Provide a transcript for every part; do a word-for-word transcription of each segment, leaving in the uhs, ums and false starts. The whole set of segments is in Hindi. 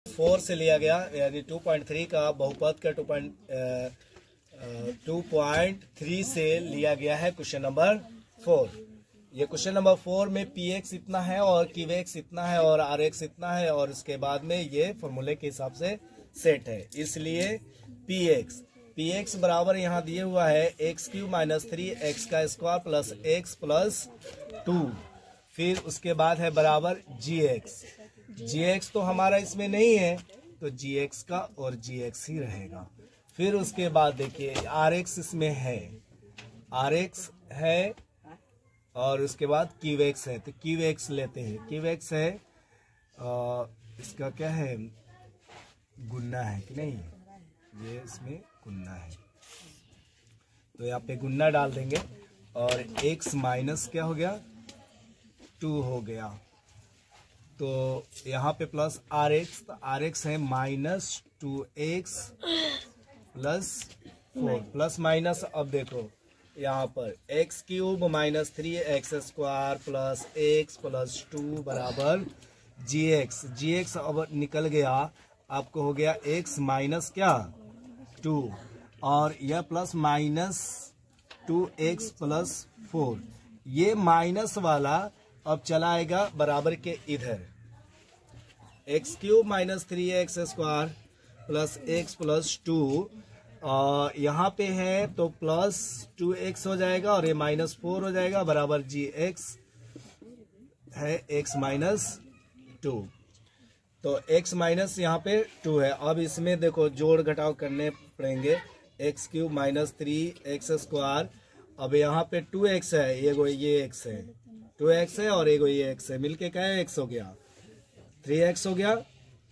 फोर से लिया गया, यानी टू पॉइंट थ्री का बहुपद का two point two point three से लिया गया है क्वेश्चन नंबर फोर। ये क्वेश्चन नंबर फोर में पी एक्स इतना है और क्यू एक्स इतना है और आर एक्स इतना है, और इसके बाद में ये फॉर्मूले के हिसाब से सेट है, इसलिए पी एक्स पी एक्स बराबर यहाँ दिए हुआ है x cube minus three x का square plus x plus two, फिर उसके बाद है बराबर जी एक्स। जी एक्स तो हमारा इसमें नहीं है, तो जी एक्स का और जी एक्स ही रहेगा। फिर उसके बाद देखिए आर एक्स इसमें है, आर एक्स है, और उसके बाद क्यू एक्स है, तो क्यू एक्स लेते हैं। क्यू एक्स है आ, इसका क्या है, गुन्ना है कि नहीं, ये इसमें गुन्ना है, तो यहाँ पे गुन्ना डाल देंगे, और x माइनस क्या हो गया, टू हो गया, तो यहाँ पे प्लस आर एक्स, तो आर एक्स है minus two x plus four, plus minus, अब देखो यहाँ पर x cube minus three x square plus x plus two बराबर जी एक्स। जी एक्स अब निकल गया, आपको हो गया x माइनस क्या टू, और यह plus minus two x plus four, ये माइनस वाला अब चला आएगा बराबर के इधर, x cube minus three x square plus x plus two, और यहाँ पे है तो प्लस टू एक्स हो जाएगा, और ये माइनस फोर हो जाएगा बराबर जी एक्स है एक्स माइनस टू, तो x माइनस यहाँ पे टू है। अब इसमें देखो जोड़ घटाव करने पड़ेंगे, x cube minus three x squared, अब यहाँ पे टू एक्स है, ये गो ये x है, टू एक्स है और ये ये x है, मिलके क्या है x हो गया, थ्री एक्स हो गया,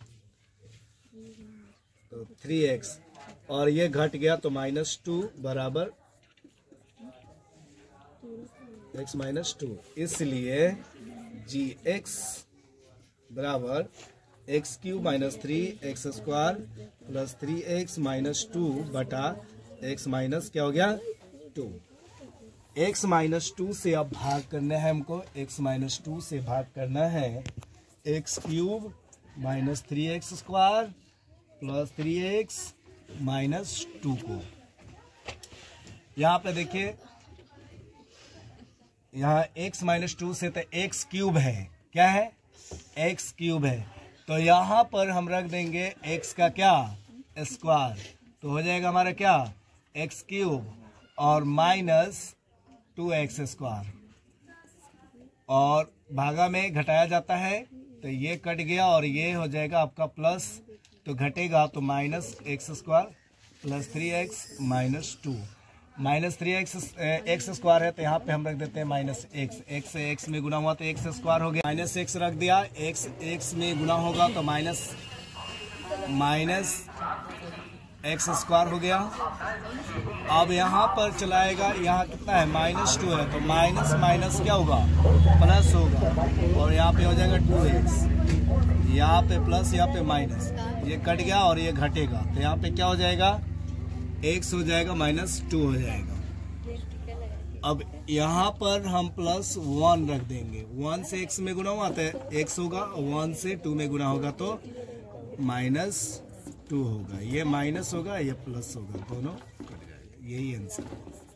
तो थ्री एक्स, और ये घट गया तो माइनस टू बराबर x माइनस टू, इसलिए जी एक्स बराबर x cube minus three x square plus three x minus two बटा एक्स माइनस क्या हो गया टू। एक्स माइनस टू से अब भाग करना है हमको, एक्स माइनस टू से भाग करना है x cube minus three x square plus three x minus two को। यहाँ पे देखिए, यहाँ एक्स माइनस टू से तो एक्स क्यूब है, क्या है एक्स क्यूब है, तो यहाँ पर हम रख देंगे x का क्या स्क्वायर, तो हो जाएगा हमारा क्या एक्स क्यूब और माइनस टू एक्स स्क्वायर, और भागा में घटाया जाता है तो ये कट गया और ये हो जाएगा आपका प्लस, तो घटेगा तो minus x square plus three x minus two, minus three x x square है तो यहाँ पे हम रख देते हैं माइनस एक्स, एक्स से एक्स में गुना हुआ तो एक्स स्क्वायर हो गया, माइनस एक्स रख दिया, एक्स एक्स में गुना होगा तो माइनस माइनस एक्स स्क्वायर हो गया। अब यहाँ पर चलाएगा, यहाँ कितना है माइनस टू है, तो माइनस माइनस क्या होगा प्लस होगा, और यहाँ पे हो जाएगा टू एक्स, यहाँ पे प्लस यहाँ पे माइनस, ये कट गया और ये घटेगा, तो यहाँ पे क्या हो जाएगा x हो जाएगा माइनस टू हो जाएगा। अब यहाँ पर हम प्लस वन रख देंगे, वन से x में गुना हुआ तो x होगा, वन से टू में गुना होगा तो माइनस टू होगा, ये माइनस होगा ये प्लस होगा, दोनों कट जाएगा, यही आंसर है।